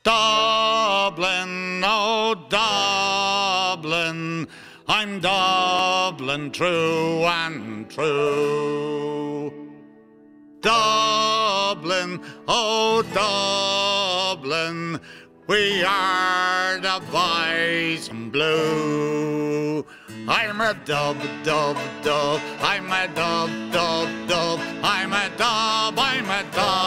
Dublin, oh Dublin, I'm Dublin true and true. Dublin, oh Dublin, we are the boys in blue. I'm a dub, dub, dub, I'm a dub, dub, dub, I'm a dub, I'm a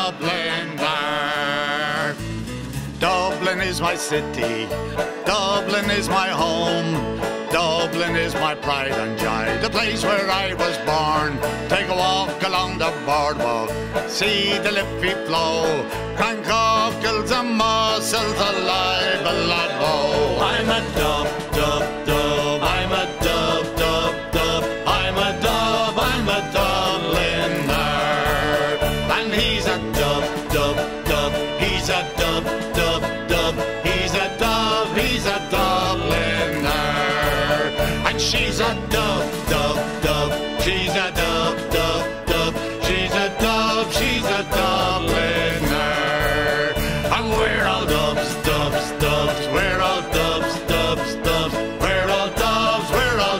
Dubliner. Dublin is my city, Dublin is my home, Dublin is my pride and joy, the place where I was born. Take a walk along the boardwalk, see the Liffey flow, crank cockles and mussels alive below. I'm a dub, dub, dub, I'm a dub, dub, dub, I'm a dub, I'm a Dubliner. And he's a dub, dub, dub, he's a dub, dub, dub, he's a dub, he's a Dubliner. And she's a dub, dub, dub, she's a dub, dub, dub, she's a dub, she's a Dubliner. And we're all dubs, dubs, dubs, we're all dubs, dubs, dubs, we're all dubs, we're all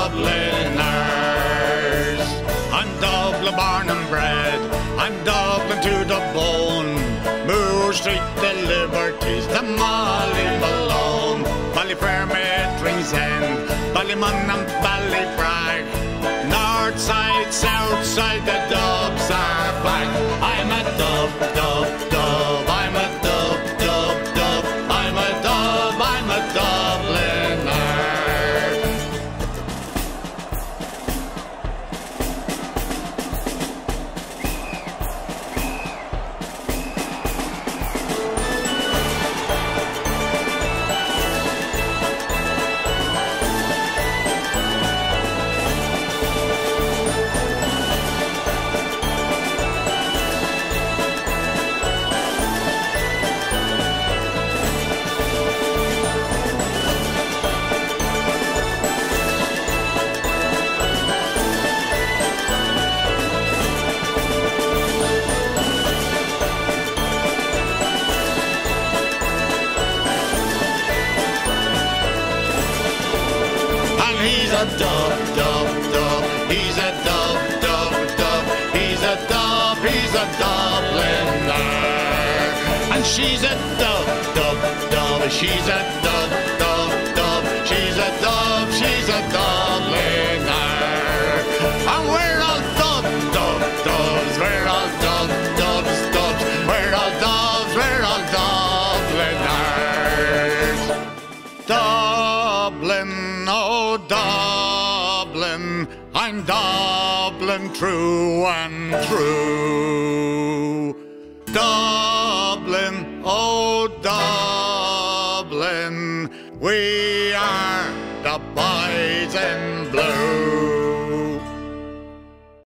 Dubliners. I'm Dublin born and bred, I'm Dublin to the bone. Moore Street, the Liberties, the Molly Malone, Ballyfermot, Ringsend, Ballymun and Ballybragg. North side, south side, the dubs are back. I'm a dub, dub, dub, I'm a dub, dub, dub, I'm a dub, I'm a Dubliner. He's a dub, dub, dub, he's a dub, dub, dub, he's a dub, he's a Dubliner. And she's a dub, dub, dub, she's a dub, dub, dub, she's a dub, she's a Dubliner. And we're all dub, dub, dubs, we're all dub, dubs, dubs, we're all dubs, we're all Dubliners. Dublin, oh Dublin, I'm Dublin true and true. Dublin, oh Dublin, we are the boys in blue.